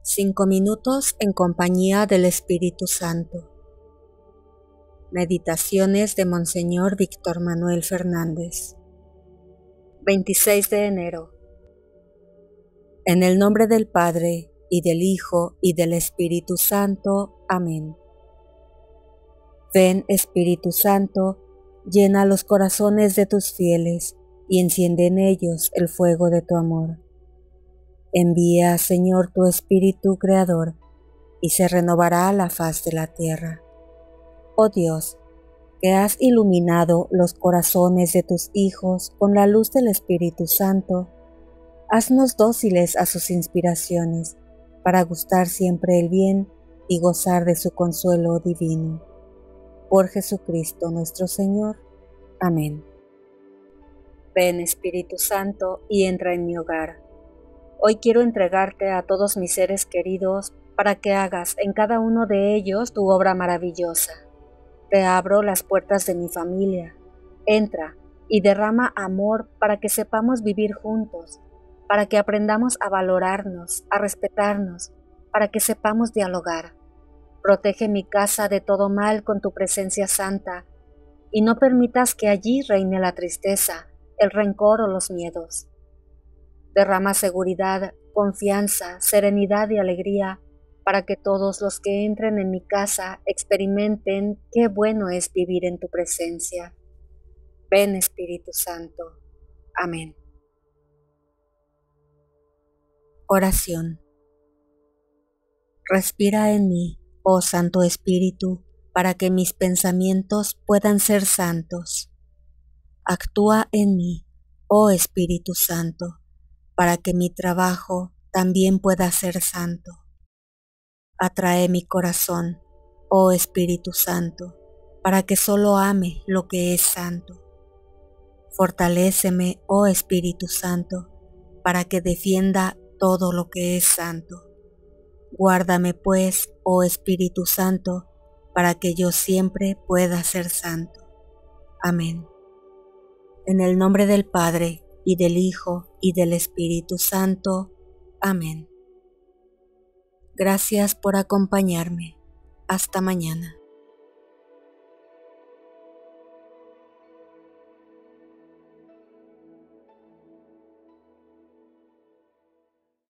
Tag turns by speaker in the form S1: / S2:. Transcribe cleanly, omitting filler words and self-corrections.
S1: 5 minutos en compañía del Espíritu Santo. Meditaciones de Monseñor Víctor Manuel Fernández. 26 de enero. En el nombre del Padre, y del Hijo, y del Espíritu Santo. Amén. Ven, Espíritu Santo, llena los corazones de tus fieles, y enciende en ellos el fuego de tu amor. Envía, Señor, tu Espíritu Creador, y se renovará la faz de la tierra. Oh Dios, que has iluminado los corazones de tus hijos con la luz del Espíritu Santo, haznos dóciles a sus inspiraciones, para gustar siempre el bien y gozar de su consuelo divino. Por Jesucristo nuestro Señor. Amén. Ven, Espíritu Santo, y entra en mi hogar. Hoy quiero entregarte a todos mis seres queridos para que hagas en cada uno de ellos tu obra maravillosa. Te abro las puertas de mi familia. Entra y derrama amor para que sepamos vivir juntos, para que aprendamos a valorarnos, a respetarnos, para que sepamos dialogar. Protege mi casa de todo mal con tu presencia santa y no permitas que allí reine la tristeza, el rencor o los miedos. Derrama seguridad, confianza, serenidad y alegría para que todos los que entren en mi casa experimenten qué bueno es vivir en tu presencia. Ven, Espíritu Santo. Amén. Oración. Respira en mí, oh Santo Espíritu, para que mis pensamientos puedan ser santos. Actúa en mí, oh Espíritu Santo, para que mi trabajo también pueda ser santo. Atrae mi corazón, oh Espíritu Santo, para que solo ame lo que es santo. Fortaléceme, oh Espíritu Santo, para que defienda todo lo que es santo. Guárdame pues, oh Espíritu Santo, para que yo siempre pueda ser santo. Amén. En el nombre del Padre, y del Hijo, y del Espíritu Santo. Amén. Gracias por acompañarme. Hasta mañana.